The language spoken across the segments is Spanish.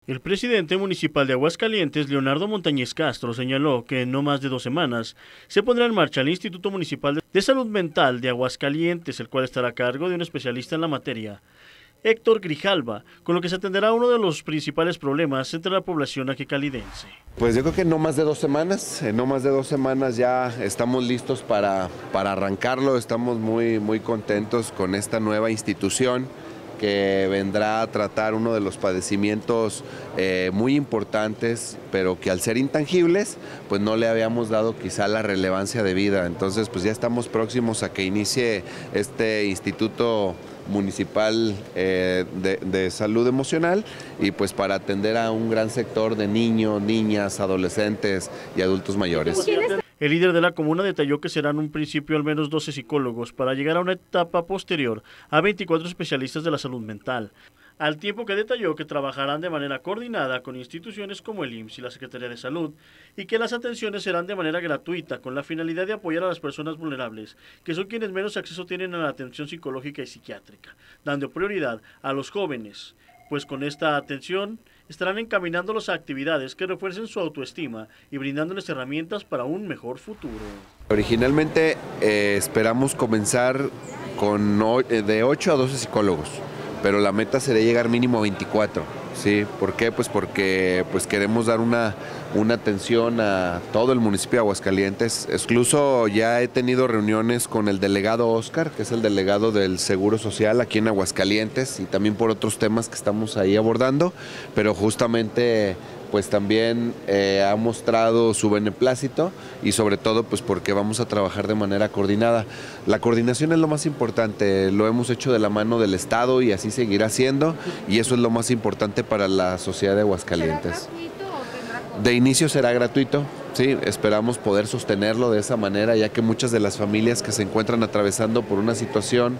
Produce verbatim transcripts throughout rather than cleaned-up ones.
El presidente municipal de Aguascalientes, Leonardo Montañez Castro, señaló que en no más de dos semanas se pondrá en marcha el Instituto Municipal de Salud Mental de Aguascalientes, el cual estará a cargo de un especialista en la materia, Héctor Grijalva, con lo que se atenderá uno de los principales problemas entre la población aguascaliense. Pues yo creo que en no más de dos semanas, en no más de dos semanas ya estamos listos para, para arrancarlo, estamos muy, muy contentos con esta nueva institución que vendrá a tratar uno de los padecimientos eh, muy importantes, pero que al ser intangibles, pues no le habíamos dado quizá la relevancia debida. Entonces, pues ya estamos próximos a que inicie este Instituto Municipal eh, de, de Salud Emocional y pues para atender a un gran sector de niños, niñas, adolescentes y adultos mayores. El líder de la comuna detalló que serán un principio al menos doce psicólogos para llegar a una etapa posterior a veinticuatro especialistas de la salud mental, al tiempo que detalló que trabajarán de manera coordinada con instituciones como el I M S S y la Secretaría de Salud y que las atenciones serán de manera gratuita con la finalidad de apoyar a las personas vulnerables, que son quienes menos acceso tienen a la atención psicológica y psiquiátrica, dando prioridad a los jóvenes, pues con esta atención estarán encaminándolos a actividades que refuercen su autoestima y brindándoles herramientas para un mejor futuro. Originalmente eh, esperamos comenzar con de ocho a doce psicólogos, pero la meta sería llegar mínimo a veinticuatro. ¿Sí? ¿Por qué? Pues porque pues queremos dar una, una atención a todo el municipio de Aguascalientes. Incluso ya he tenido reuniones con el delegado Oscar, que es el delegado del Seguro Social aquí en Aguascalientes, y también por otros temas que estamos ahí abordando, pero justamente pues también eh, ha mostrado su beneplácito y sobre todo pues porque vamos a trabajar de manera coordinada. La coordinación es lo más importante, lo hemos hecho de la mano del Estado y así seguirá siendo, y eso es lo más importante para la sociedad de Aguascalientes. ¿Será gratuito o tendrá costo? De inicio será gratuito, sí, esperamos poder sostenerlo de esa manera, ya que muchas de las familias que se encuentran atravesando por una situación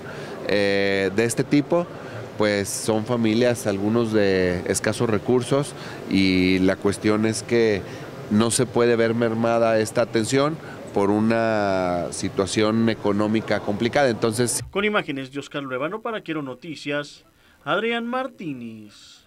eh, de este tipo, pues son familias, algunos de escasos recursos, y la cuestión es que no se puede ver mermada esta atención por una situación económica complicada. Entonces, con imágenes de Oscar Luevano para Quiero Noticias, Adrián Martínez.